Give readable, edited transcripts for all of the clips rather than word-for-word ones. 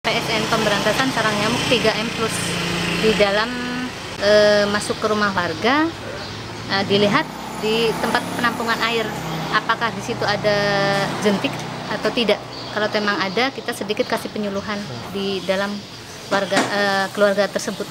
PSN pemberantasan sarang nyamuk 3M Plus di dalam masuk ke rumah warga, dilihat di tempat penampungan air apakah di situ ada jentik atau tidak. Kalau memang ada, kita sedikit kasih penyuluhan di dalam keluarga tersebut.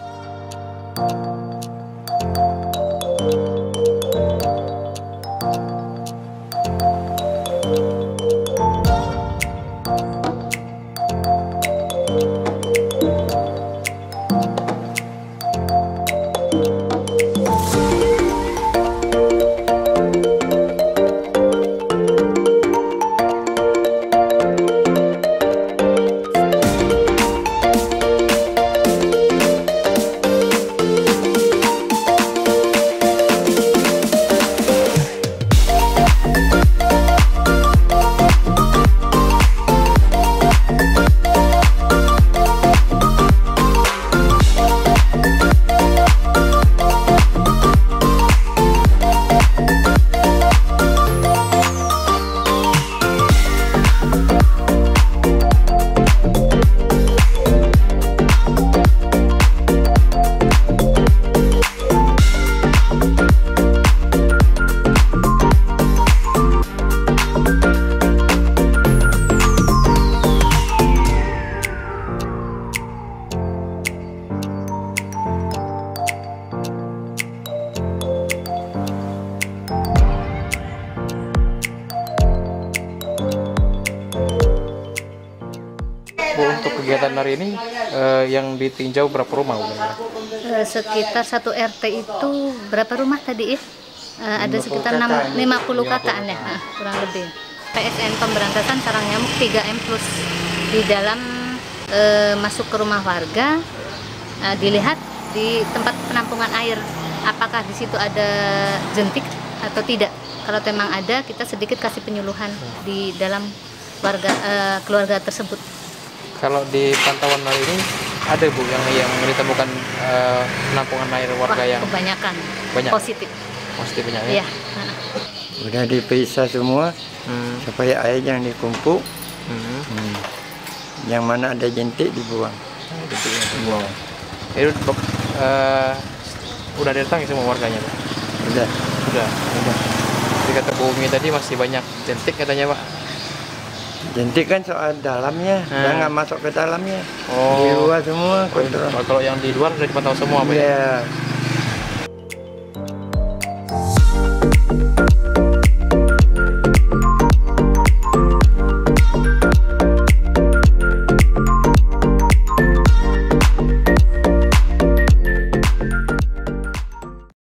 Bu, untuk kegiatan hari ini yang ditinjau berapa rumah? Sekitar 1 RT itu berapa rumah tadi ya? Ada sekitar 50 kakak ya, kurang lebih. PSN pemberantasan sarang nyamuk 3M Plus di dalam masuk ke rumah warga, dilihat di tempat penampungan air apakah di situ ada jentik atau tidak. Kalau memang ada, kita sedikit kasih penyuluhan di dalam keluarga tersebut. Kalau di pantauan hari ini ada Bu yang ditemukan penampungan air warga yang kebanyakan banyak positif banyak ya? Iya. Udah diperiksa semua supaya air yang dikumpul, yang mana ada jentik dibuang. Dibuang. Itu udah datang ya semua warganya Pak? Udah. Jadi kata Bu Umi tadi masih banyak jentik katanya Pak? Jentik kan soal dalamnya, dia nggak masuk ke dalamnya. Oh. Di luar semua kontrol. Kalau yang di luar sudah dipantau semua Pak? Iya.